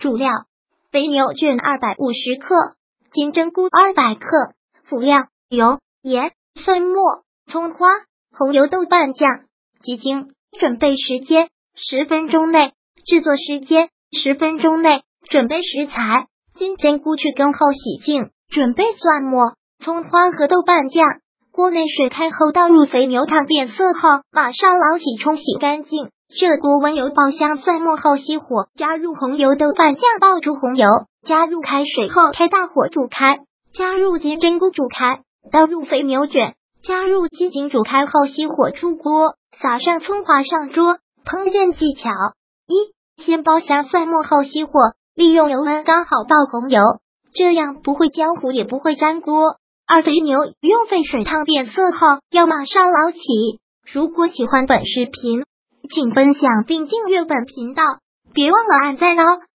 主料：肥牛卷250克，金针菇200克。辅料：油、盐、蒜末、葱花、红油豆瓣酱、鸡精。准备时间10分钟内，制作时间10分钟内。准备食材：金针菇去根后洗净，准备蒜末、葱花和豆瓣酱。锅内水开后倒入肥牛，汤变色后马上捞起冲洗干净。热锅温油爆香蒜末后熄火，加入红油豆瓣酱，爆出红油，加入开水后开大火煮开，加入金针菇煮开，倒入肥牛卷，加入鸡精煮开后熄火出锅，撒上葱花上桌。烹饪技巧：一、先爆香蒜末后熄火，利用油温刚好爆红油，这样不会焦糊也不会粘锅。二、肥牛用沸水烫变色后要马上捞起。如果喜欢本视频，请分享并订阅本频道，别忘了按赞哦。